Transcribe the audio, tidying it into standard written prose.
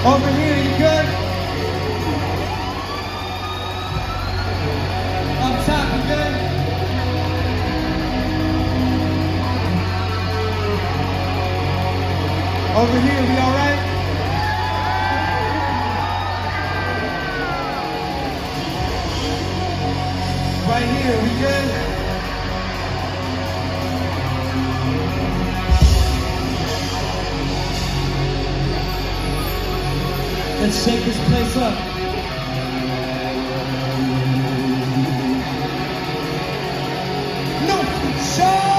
Over here, you good? Up top, you good? Over here, we all right? Right here, we good? Let's shake this place up. No, show!